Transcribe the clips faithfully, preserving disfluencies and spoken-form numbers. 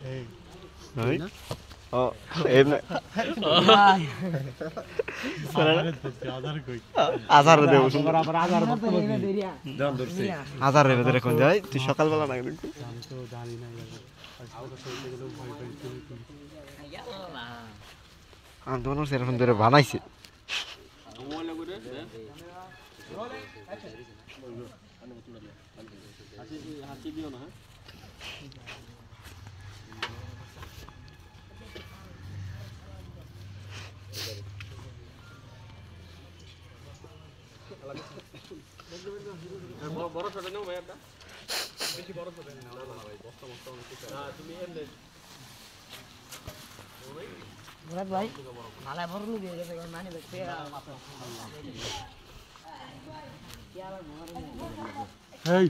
এই ও এমনে আজার দেব সুন্দর আবার আজার বলতে দাম ধরছে আজার রে ধরে কোন যায় তুই সকাল বেলা না কিন্তু আমি তো জানি না আমি তো মনে সেরকম ধরে বানাইছি হাসি দিও না বড় ছোট নাও ভাই একটা বেশি বড় ছোট না না ভাই বস্তা বস্তা না তুমি এমনে মুরাদ ভাই মালা বড় নি দিয়ে গেছে মানে দেখতে হেই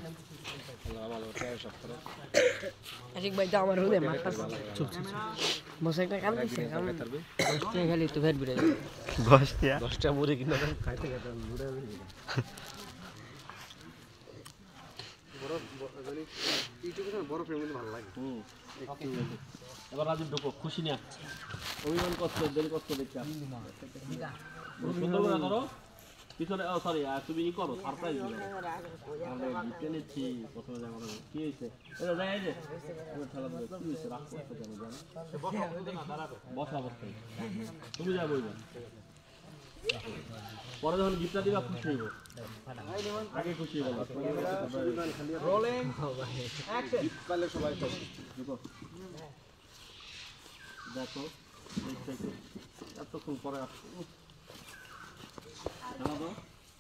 আশিক ভাই তো আমার হলে মাথা চুপ চুপ বসে একটা কাম দিছে কাম দশটা খালি তো ফের বিড়ে দশটা দশটা মুড়ি কিনা খাইতে খাইতে মুড়ে বড় জানি ইউটিউবে বড় ফ্রেম ভালো লাগে হুম এবার রাজীব ঢোকো খুশি না অভিমান কষ্ট দেরি কষ্ট দেখতে সুন্দর করে ধরো পিছনে ও সরি তুমি ই করো সারপ্রাইজ দিও আমরা জিতে নিচ্ছি প্রথমে যা করো কি হইছে এটা যাই এই যে এটা খেলা দিবে কি হইছে রাখ করতে কেন জানো বসা বসা না দাঁড়াবে বসা বসা তুমি যা বলবে পরে যখন গিফটটা দিবা খুশি হইব আগে খুশি হইব রোলিং অ্যাকশন পালে সবাই খুশি দেখো দেখো এতক্ষণ পরে আসছো হ্যালো তো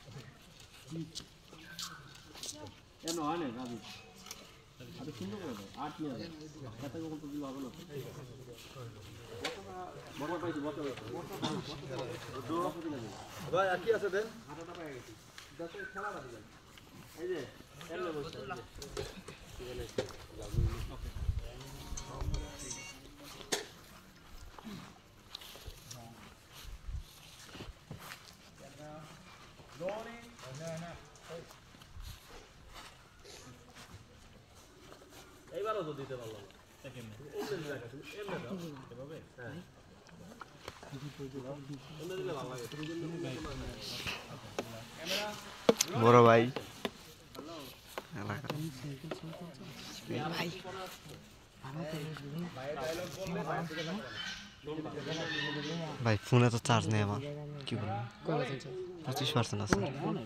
এনো আনে রাজি আরে সুন্দর করে দাও আট নিয়ে যাও কত কত তো দিলে হবে না বড় পাইছি বড় বড় ভাই আর কি আছে দেন হাতটা পাই গেছি যত খেলা রাখি এই যে এলে বসে ওকে এইবারও তো দিতে পারলাম কেমনে এমনি জায়গা তুমি এমনি দাও এভাবে হ্যাঁ এমনি দিলে ভালো লাগে তুমি জন্য ক্যামেরা বড় ভাই হ্যালো এলাকা ভাই ভাই ফোনে তো চার্জ নেই আমার কি বলবো পঁচিশ পার্সেন্ট আছে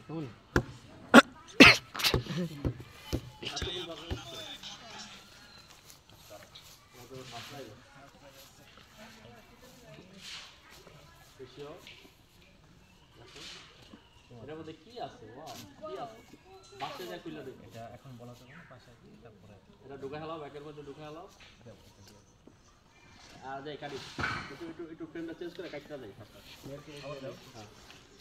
এটার মধ্যে কি আছে কি আছে বাসে যা খুলে দেবে এটা এখন বলা যাবে না পাশে কি তারপরে এটা ঢুকা হেলাও ব্যাকের মধ্যে ঢুকা হেলাও আর যাই কাটি একটু একটু একটু ফ্রেমটা চেঞ্জ করে কাটটা দেই হ্যাঁ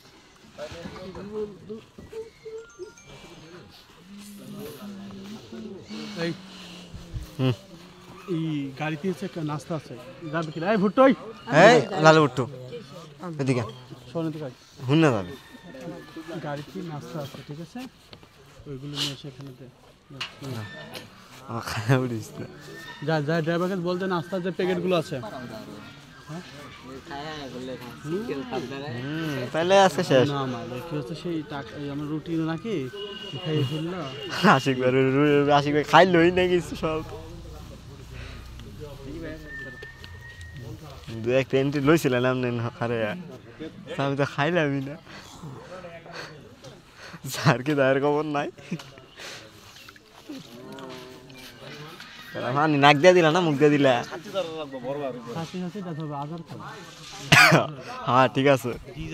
এই হুম এই গাড়িতে আছে একটা নাস্তা আছে যাবে কি এই ভুট্টো এই লাল ভুট্টো এদিকে শোনো তো হুন না যাবে গাড়িতে নাস্তা আছে ঠিক আছে ওইগুলো নিয়ে এসে এখানে দে আমার খাওয়া উড়িস না যা যা ড্রাইভারকে বলতে নাস্তা যে প্যাকেটগুলো আছে হ্যাঁ খায়া বললে সিকেল খাবে হুম তাহলে আছে শেষ না মানে কি হচ্ছে সেই টাকা আমার রুটি নাকি খাই ফেললো আশিক ভাই আশিক ভাই খাইলই না কিছু সব দু এক পেন্টি লইছিলেন আপনি আরে আমি তো খাইলামই না স্যার কি দায়ের খবর নাই মানে নাক দিয়ে দিলা না মুখ দিয়ে দিলা হ্যাঁ ঠিক আছে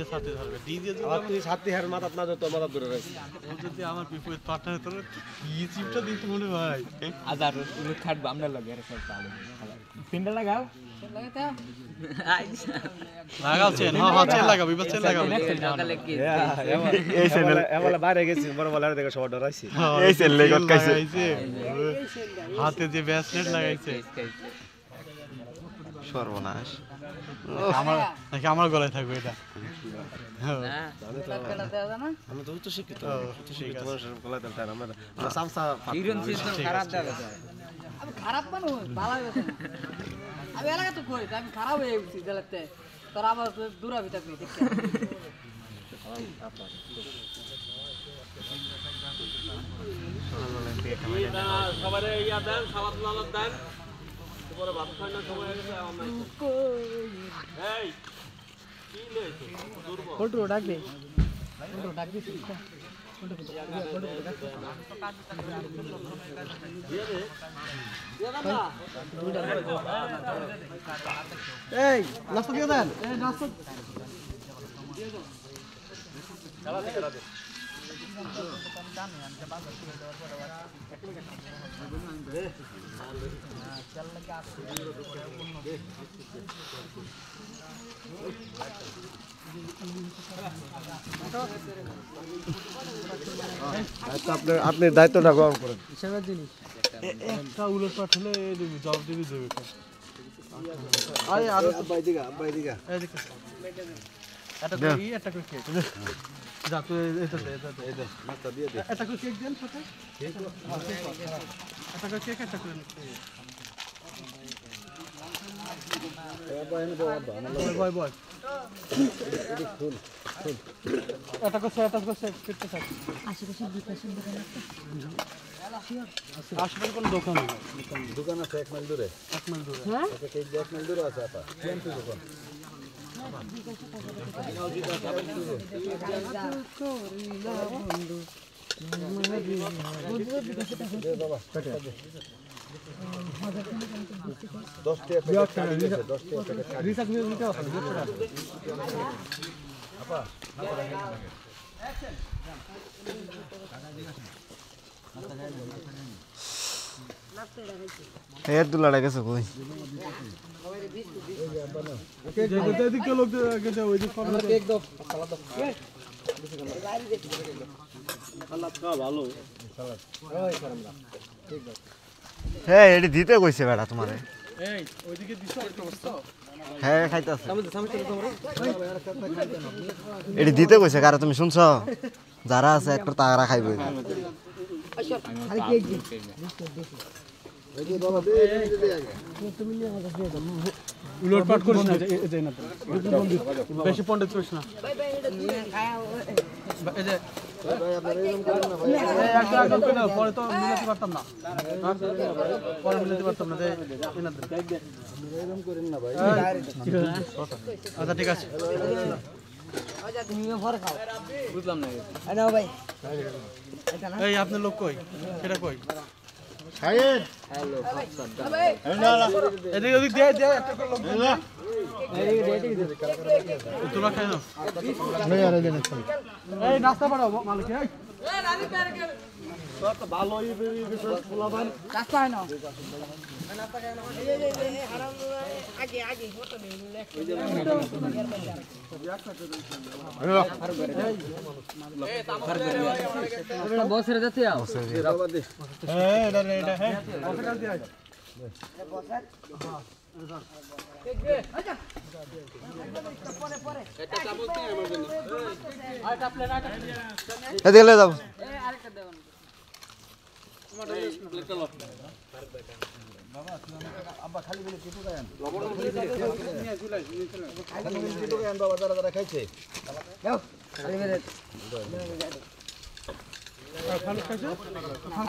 আমার বিপরীত পার্টনার তোর কি চিপটা দিত মনে ভাই আজার খাটবো আমরা লাগে তিনটা লাগাও লাগাও চেন হ্যাঁ হ্যাঁ চেন লাগাও বিপদ চেন লাগাও এই চ্যানেল এমলা বাইরে গেছি বড় বলার দেখে সব ডরাইছি এই চ্যানেল লেগট কাইছে হাতে যে ব্রেসলেট লাগাইছে সর্বনাশ আমার নাকি আমার গলায় থাকবে এটা না আমি তো উচ্চ শিক্ষিত উচ্চ শিক্ষিত মানুষের গলায় থাকবে আমরা আমরা সামসা হিরোইন সিস্টেম খারাপ দাও আমি খারাপ মানুষ ভালো হয়ে গেছে আমি এলাকা তো কই আমি খারাপ হয়ে গেছি জেলাতে তোর আবার দূরাবি থাকবি দেখতে সবারে ইয়া দেন সাবাত লালাত দেন পরে ভাত খাই না সময় হয়ে গেছে আমার এই কি লইছো দুর্বল ফটো ডাক দে ফটো ডাক দিছি ফটো ফটো দিয়ে দে দিয়ে দাও না এই নাস্তা দিয়ে দেন এই নাস্তা দিয়ে দাও চালা দে চালা দে আপনার আপনি দায়িত্বটা গ্রহণ করেন হিসাবের জিনিস একটা উলট পাঠ হলে দেবি জব দিবি দেবে আরে আরো বাইদিকা বাইদিকা এই দেখ এটা কই এটা কই কেক যা তুই এটা দে এটা দে এই দে মাথা দিয়ে দে এটা কই কেক দেন সাথে এটা কই কেক এটা কই বয় বয় এটা কই এটা কই কেটে থাক আশেপাশে বিকাশের দোকান আছে আশেপাশে কোনো দোকান নেই দোকান আছে এক মাইল দূরে এক মাইল দূরে হ্যাঁ একটা কেক এক মাইল দূরে আছে আপা কেমন দোকান দশ টাকা দশ টাকা রিসার্চ নিতে হবে এর দুলাটা গেছে কই এদিকে লোক ওই যে কেক দাও ভালো হ্যাঁ এটি দিতে কইছে বেটা তোমারে এই ওইদিকে দিছো একটা বস্তা হ্যাঁ খাইতাছে এটি দিতে কইছে কারা তুমি শুনছ যারা আছে একটা তারা খাইবে খালি কেক দি উলট পাট করিস না এই যে না বেশি পণ্ডিত করিস না এই যে পরে তো মিলাতে পারতাম না পরে মিলাতে পারতাম না আচ্ছা ঠিক আছে তুমিও ভরে খাও বুঝলাম না এই নাও ভাই এই আপনার লোক কই সেটা কই এদিকে ওদিক দে দে একটা করে লোক তোলা খাই না এই নাস্তা বাড়াও মালিক এই ভালোই পোলাবান রাস্তা হয় না বসরে যাচ্ছে এদিকে যাবো বাবা যারা যারা খাইছে খালি খাইছে